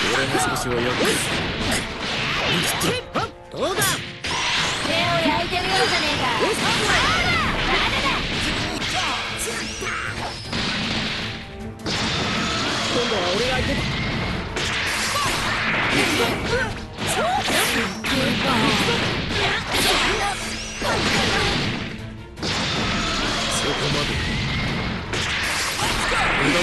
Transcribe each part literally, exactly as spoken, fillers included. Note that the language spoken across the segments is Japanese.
俺も少しはやる。 どうだ。手を焼いてるようじゃねえか。よし、今度は俺が相手だ。 そこまで。無駄だ。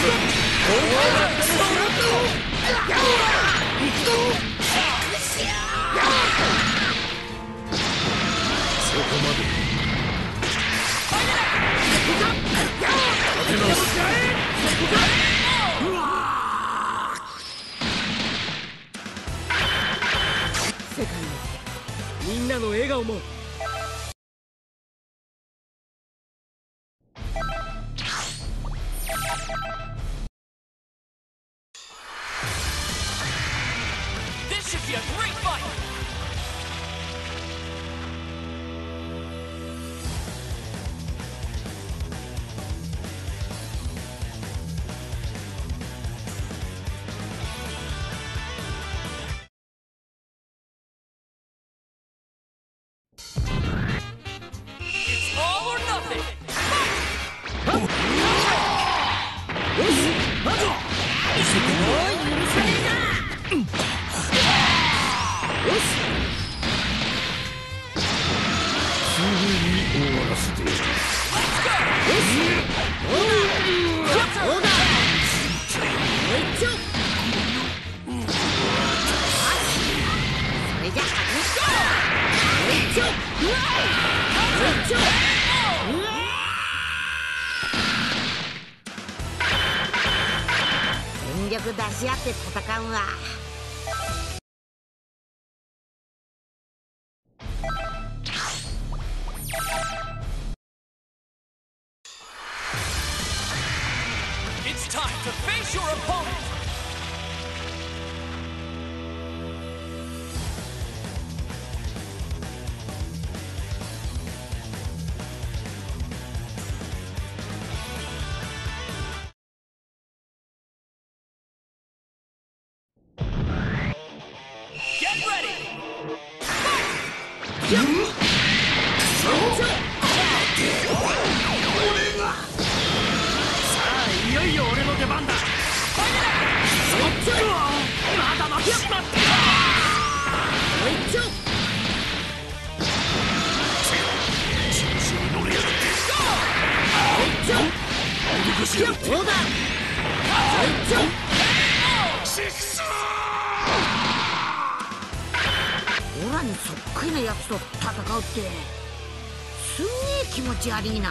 そこまで。立て直す。 世界もみんなの笑顔も。 This should be a great fight. It's all or nothing. すぐに終わらせてやる。 全力出し合って戦うわ。 It's time to face your opponent. Get ready. Fight! いよいよ俺の出番だ。まだ負けちまった。調子に乗りやがって。脅しやがって。 どうだ。オラにそっくりなやつと戦うってすんげえ気持ち悪いな。